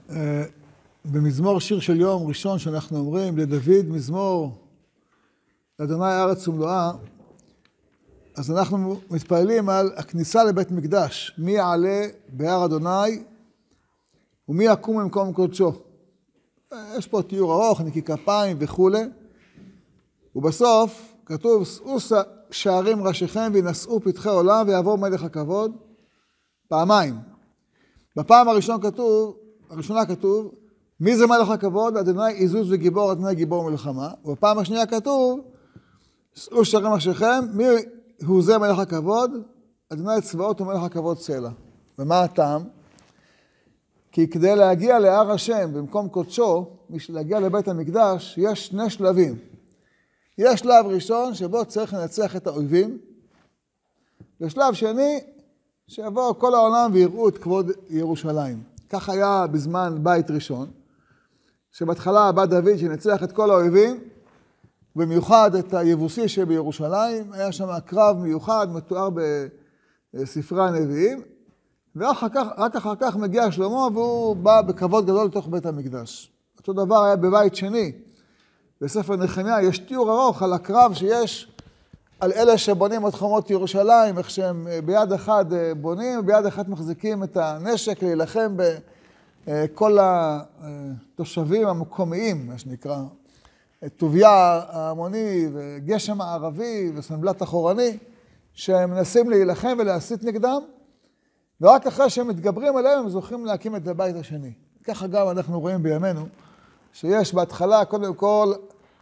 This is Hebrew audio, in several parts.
במזמור שיר של יום ראשון שאנחנו אומרים לדוד מזמור לאדוני הארץ ומלואה, אז אנחנו מתפללים על הכניסה לבית מקדש, מי יעלה בהר אדוני ומי יקום במקום קודשו. יש פה תיאור ארוך, נקי כפיים וכו'. ובסוף כתוב, שאו שערים ראשיכם וינשאו פתחי עולם ויעבור מלך הכבוד, פעמיים. בפעם הראשונה כתוב, מי זה מלך הכבוד? אדוני עזוז וגיבור, אדוני גיבור מלחמה. ובפעם השנייה כתוב, שאו שערים ראשיכם, מי הוא זה מלך הכבוד? אדוני צבאות ומלך הכבוד סלע. ומה הטעם? כי כדי להגיע להר השם במקום קודשו, להגיע לבית המקדש, יש שני שלבים. יש שלב ראשון שבו צריך לנצח את האויבים, ושלב שני שיבוא כל העולם ויראו את כבוד ירושלים. כך היה בזמן בית ראשון, שבהתחלה בא דוד שנצח את כל האויבים, במיוחד את היבוסי שבירושלים, היה שם קרב מיוחד מתואר בספרי הנביאים, ורק אחר כך מגיע שלמה והוא בא בכבוד גדול לתוך בית המקדש. אותו דבר היה בבית שני. בספר נחמיה יש תיאור ארוך על הקרב שיש על אלה שבונים את חומות ירושלים, איך שהם ביד אחד בונים, ביד אחד מחזיקים את הנשק להילחם בכל התושבים המקומיים, מה שנקרא, טוביה העמוני וגשם הערבי וסנבלת אחורני, שהם מנסים להילחם ולהסית נגדם, ורק אחרי שהם מתגברים עליהם הם זוכים להקים את הבית השני. ככה גם אנחנו רואים בימינו, שיש בהתחלה קודם כל,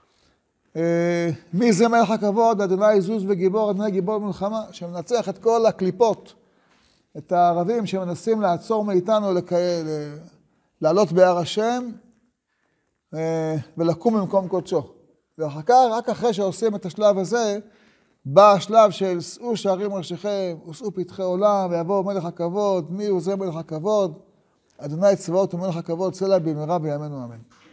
מי זה מלך הכבוד? אדוני עזוז וגיבור, אדוני גיבור מלחמה, שמנצח את כל הקליפות, את הערבים שמנסים לעצור מאיתנו לעלות בהר השם, ולקום במקום קודשו. ואחר כך, רק אחרי שעושים את השלב הזה, בא השלב של שאו שערים ראשיכם, ושאו פתחי עולם, ויבוא מלך הכבוד, מי הוא זה מלך הכבוד? אדוני צבאות ומלך הכבוד, סלע במהרה בימינו אמן.